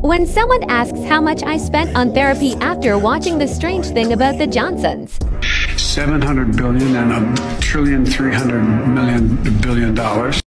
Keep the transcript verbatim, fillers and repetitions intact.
When someone asks how much I spent on therapy after watching The Strange Thing About the Johnsons. seven hundred billion and a trillion three hundred million billion dollars.